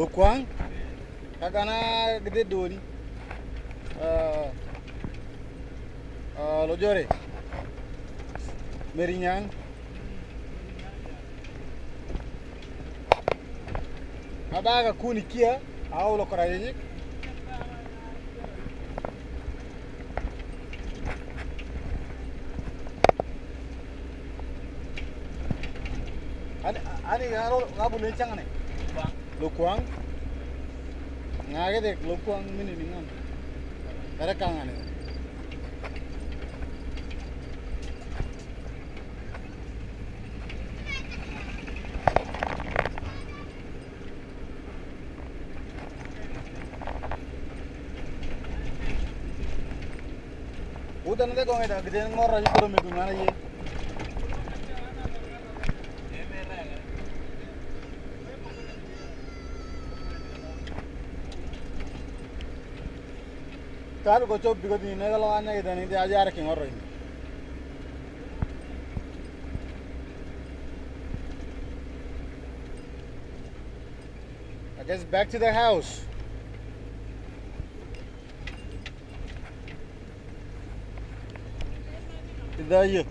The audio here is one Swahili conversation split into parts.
Lokwang kagana gede doni Lojore Merinyang Abaga kuni kia au lokorayenyik Ani gabu lencang ane Lokwang ngage dek lokwang mini ningan ada kangan ane udah nanti kau ngeda gede ngor aja kalau medu mana ye Taruh kau coba bikin ini kalau anya kita nih dia aja ada kengor ini. I guess back to the house. There you.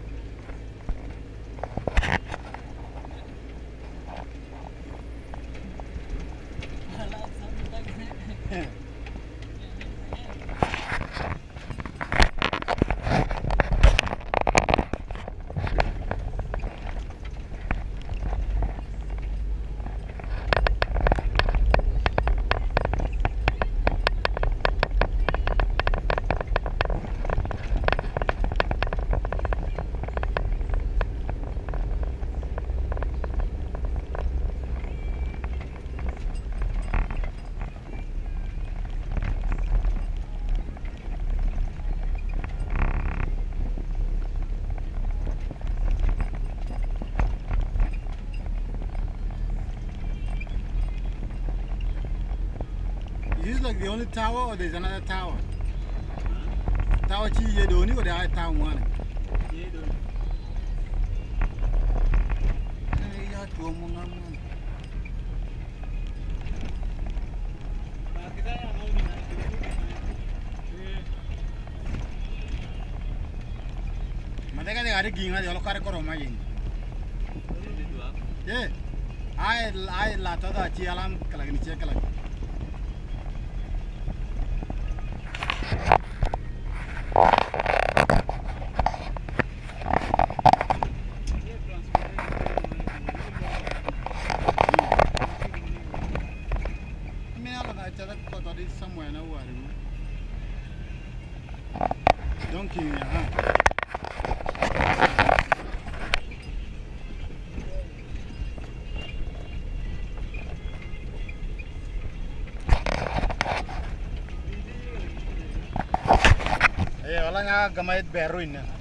Is this like the only tower or there's another tower? Tower chi ye doni or the other tower one? Ye doni. Ya tu mongan. Kita yang mau ni. Mereka ni ada ginga dia lokar koroma ini. Ye, ay lata dah chi alam kalagi ni cek kalagi. Somewhere nowhere. Donkey, huh? Hey, wala nga gamay baru ini.